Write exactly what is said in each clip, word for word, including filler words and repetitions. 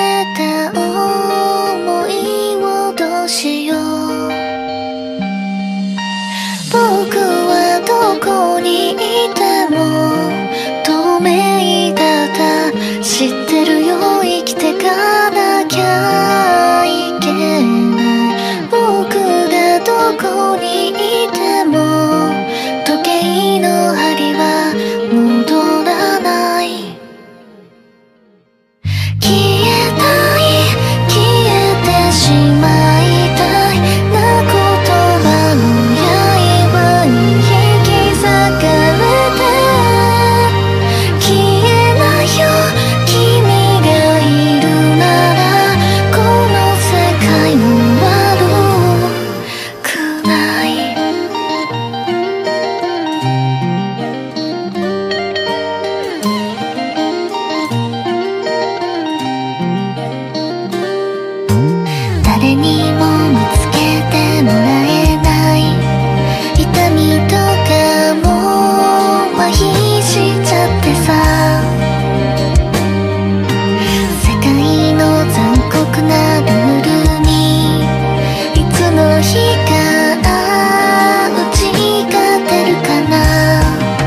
た想いをどうしよう。僕はどこにいても透明だった知ってるよ。生きてかなきゃいけない。僕がどこにいても時計の針は戻らない。消えたい消えてしまいたいな言葉の刃に引き裂かれて消えないよ。君がいるならこの世界も悪くない。誰にも見つけてもらえない痛みとかも麻痺しちゃってさ。世界の残酷なルールにいつの日か打ち勝てるかな。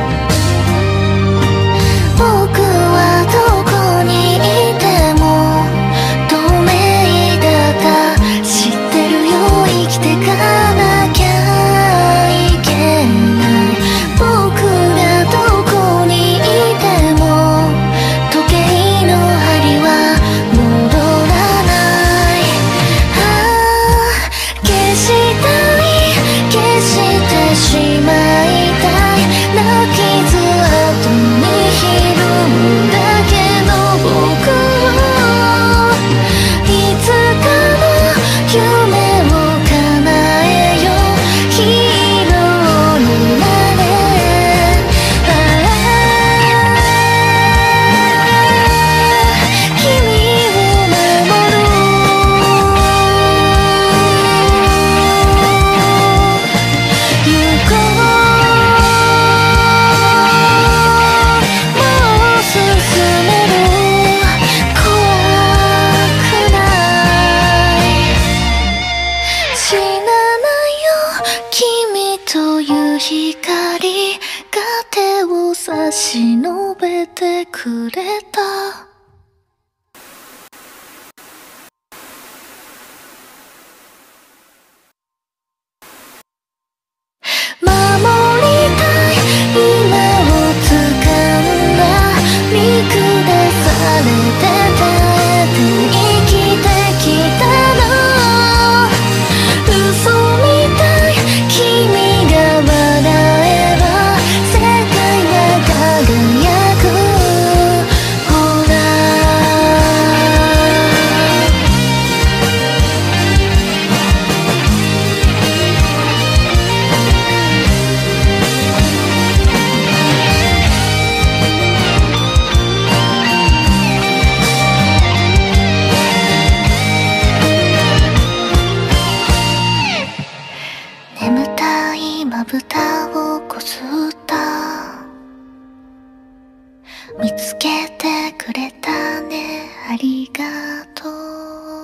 僕はどこにいても透明だった知ってるよ。生きてかなきゃいけない。僕がどこにいても時計の針は戻らない。ああ消したい消してしまいたいな傷跡にひるむだけの僕をいつかの夢を叶えよう。ヒーローになれ。ああ君を守る。行こうもう進める。怖くない死なないよ。君という光が手を差し伸べてくれた。守りたい今を掴んだ見下されて耐えて生きてきたの。嘘みたい君が笑えば世界が輝く。ほら眠たいまぶたをこすった。見つけてくれたねありがとう。